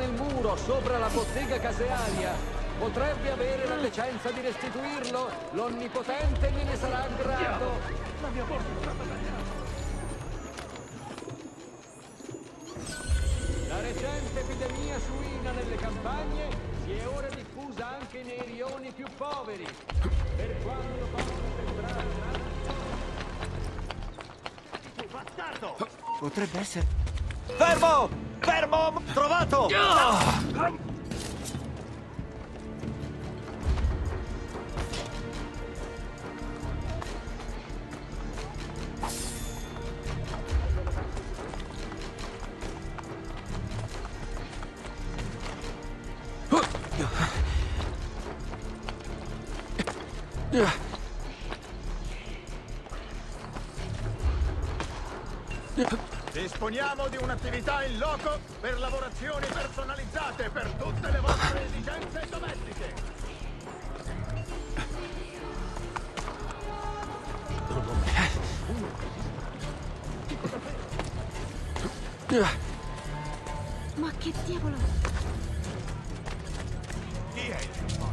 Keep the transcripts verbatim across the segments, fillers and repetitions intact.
nel muro, sopra la bottega casearia. Potrebbe avere la decenza di restituirlo? L'Onnipotente gliene sarà grato. La mia borsa è stata tagliata. La recente epidemia suina nelle campagne si è ora diffusa anche nei rioni più poveri. Per quanto possa sembrare... Tu bastardo! Potrebbe essere... Fermo! Fermo! Trovato! Disponiamo di un'attività in loco per lavorazioni personalizzate per tutte le vostre esigenze domestiche. Ma che diavolo? Chi è?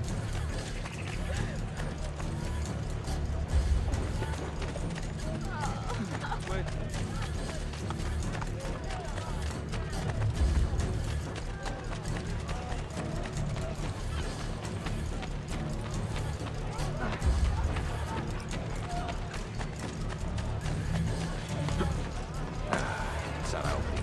Sarà obbligato.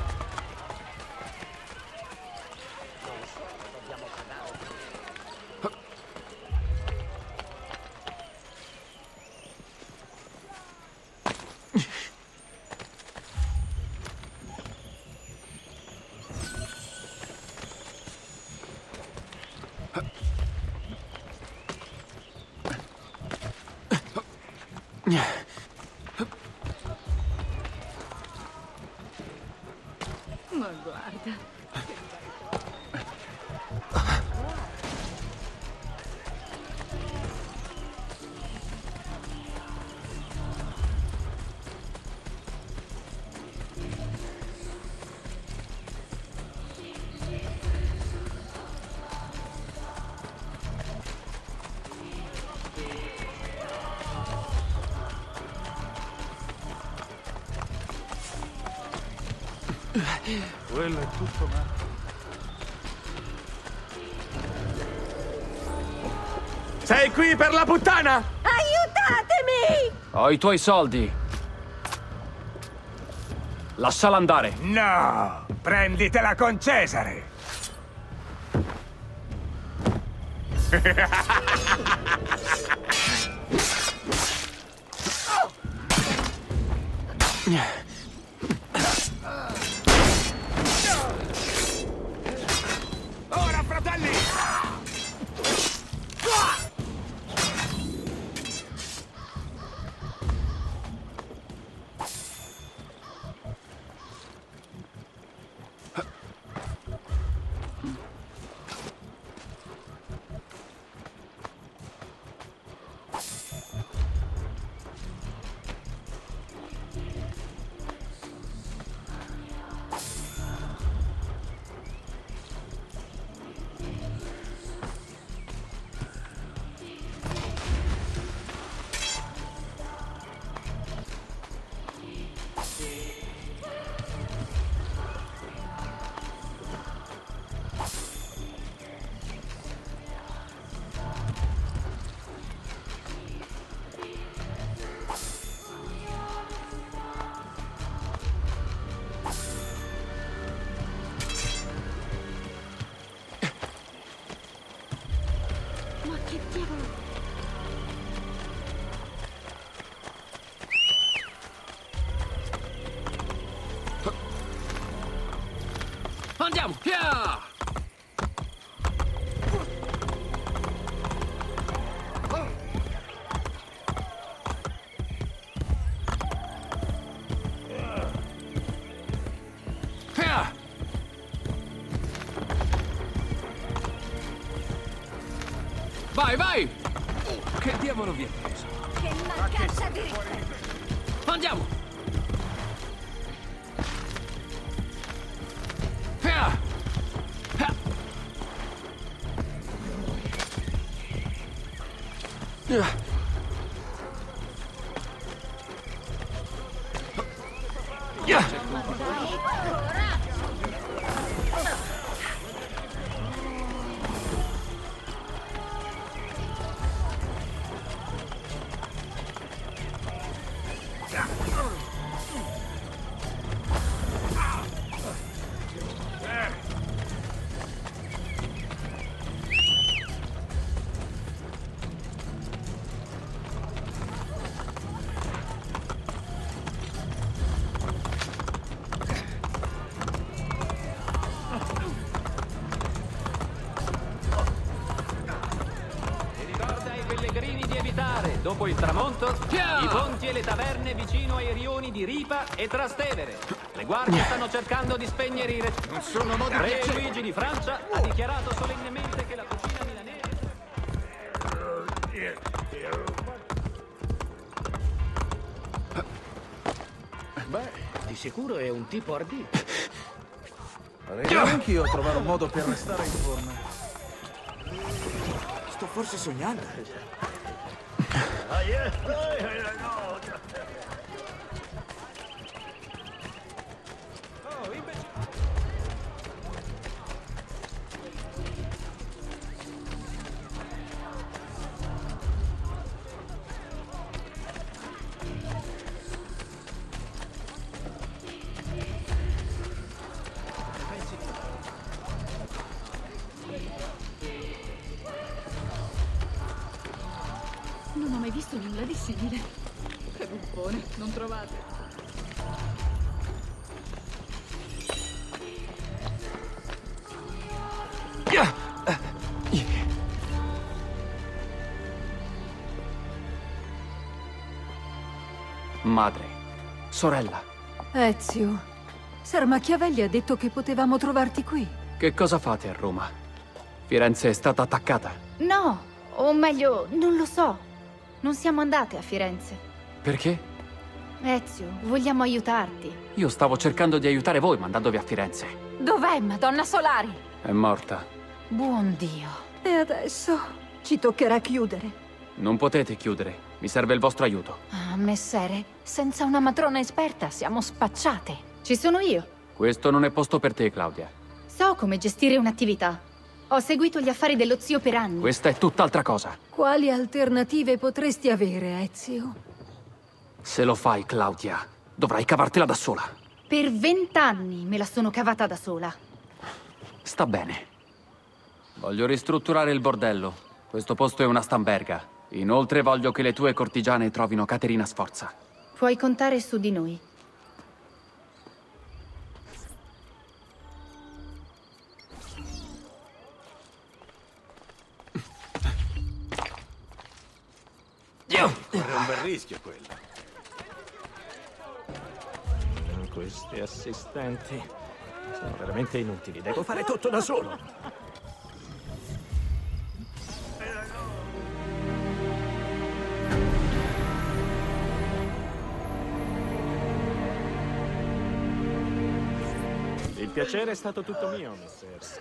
Ma guarda. Quello è tutto matto. Sei qui per la puttana? Aiutatemi! Ho i tuoi soldi. Lasciala andare. No! Prenditela con Cesare! Ora, fratelli! Ma che diavolo? Andiamo! Via! Via! Vai, vai! Che diavolo vi è preso? Che mancanza di rispetto! Andiamo! Via! Dopo il tramonto, Chia! i ponti e le taverne vicino ai rioni di Ripa e Trastevere. Le guardie stanno cercando di spegnere i re... Non sono modi Re piacevoli. Luigi di Francia ha dichiarato solennemente che la cucina milanese... Beh, di sicuro è un tipo ardito. Vorrei anch'io trovare un modo per restare in forma. Sto forse sognando. Non ho mai visto nulla di simile. Che buffone, non trovate? Madre, sorella, Ezio, Ser Machiavelli ha detto che potevamo trovarti qui. che cosa fate a Roma? Firenze è stata attaccata. No, o meglio, non lo so. Non siamo andate a Firenze. Perché? Ezio, vogliamo aiutarti. Io stavo cercando di aiutare voi mandandovi a Firenze. Dov'è Madonna Solari? È morta. Buon Dio. E adesso ci toccherà chiudere. Non potete chiudere. Mi serve il vostro aiuto. Ah, messere, senza una matrona esperta siamo spacciate. Ci sono io. Questo non è posto per te, Claudia. So come gestire un'attività. Ho seguito gli affari dello zio per anni. Questa è tutt'altra cosa. Quali alternative potresti avere, Ezio? Se lo fai, Claudia, dovrai cavartela da sola. Per vent'anni me la sono cavata da sola. Sta bene. Voglio ristrutturare il bordello. Questo posto è una stamberga. Inoltre voglio che le tue cortigiane trovino Caterina Sforza. Puoi contare su di noi. Corre un bel rischio quello. Questi assistenti sono veramente inutili. Devo fare tutto da solo. Il piacere è stato tutto mio, messer.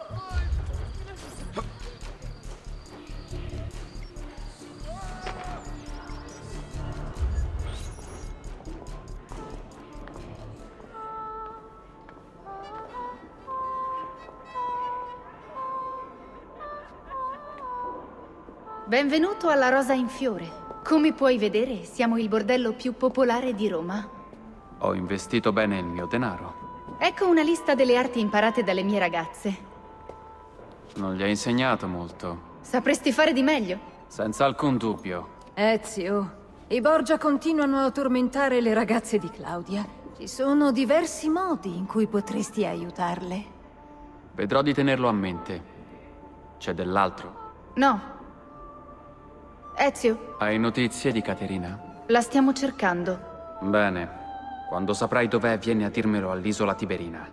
Benvenuto alla Rosa in Fiore. Come puoi vedere, siamo il bordello più popolare di Roma. Ho investito bene il mio denaro. Ecco una lista delle arti imparate dalle mie ragazze. Non gli hai insegnato molto. Sapresti fare di meglio? Senza alcun dubbio. Ezio, i Borgia continuano a tormentare le ragazze di Claudia. Ci sono diversi modi in cui potresti aiutarle. Vedrò di tenerlo a mente. C'è dell'altro. No. Ezio, Hai notizie di Caterina? la stiamo cercando. Bene. Quando saprai dov'è, vieni a dirmelo all'isola Tiberina.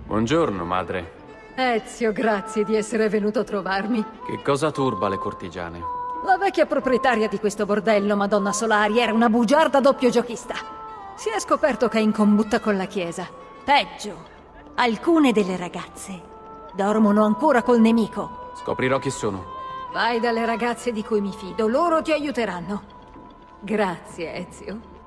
Buongiorno, madre. Ezio, grazie di essere venuto a trovarmi. Che cosa turba le cortigiane? La vecchia proprietaria di questo bordello, Madonna Solari, era una bugiarda doppio giochista. Si è scoperto che è in combutta con la chiesa. Peggio, alcune delle ragazze dormono ancora col nemico. Scoprirò chi sono. Vai dalle ragazze di cui mi fido, loro ti aiuteranno. Grazie, Ezio.